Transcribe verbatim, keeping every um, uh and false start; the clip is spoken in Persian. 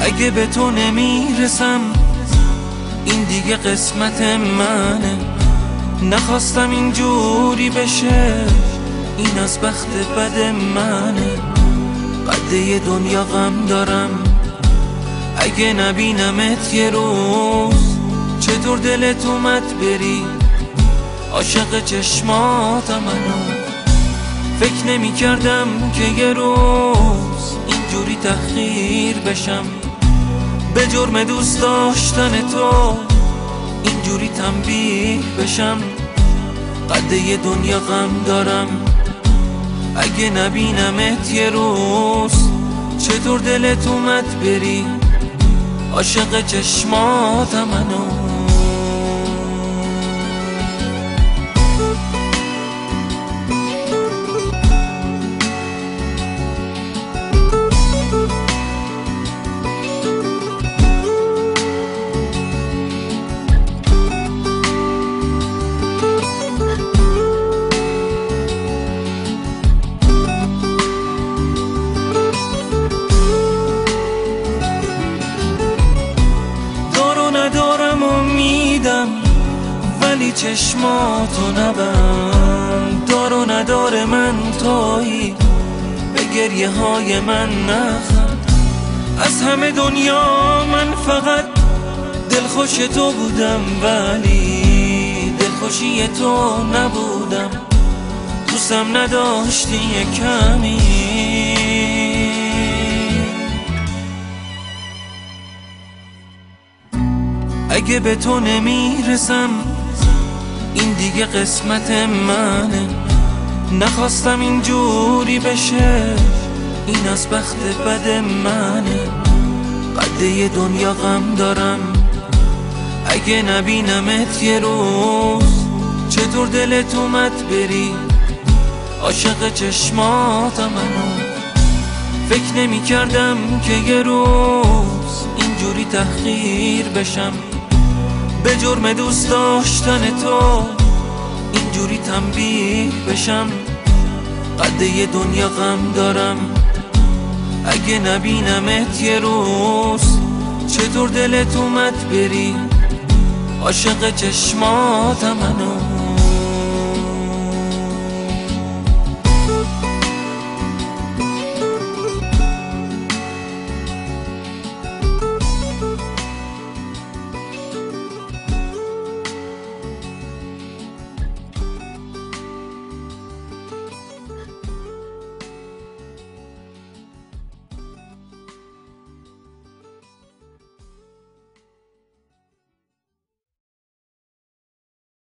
اگه به تو نمیرسم این دیگه قسمت منه. نخواستم اینجوری بشه، این از بخت بد منه. قده دنیا غم دارم اگه نبینمت یه روز. چطور دلت اومد بری عاشق چشماتم منو. فکر نمی کردم که یه روز اینجوری تحقیر بشم. به جرم دوست داشتن تو اینجوری تنبیه بشم. قده دنیا غم دارم اگه نبینمت یه روز. چطور دلت اومد بری عاشق چشماتم منو. ولی چشماتو نبند، دار و ندار من تویی. به گریه های من نخند. از همه دنیا من فقط دلخوش تو بودم، ولی دلخوشی تو نبودم. دوستم نداشتی یه کمی. اگه به تو نمیرسم این دیگه قسمت منه. نخواستم اینجوری بشه، این از بخت بد منه. قده دنیا غم دارم اگه نبینمت یه روز. چطور دلت اومد بری عاشق چشماتم منو. فکر نمی کردم که یه روز اینجوری تحقیر بشم. به جرم دوست داشتن تو اینجوری تنبیه بشم. قده دنیا غم دارم اگه نبینمت یه روز. چطور دلت اومد بری عاشق چشماتم منو.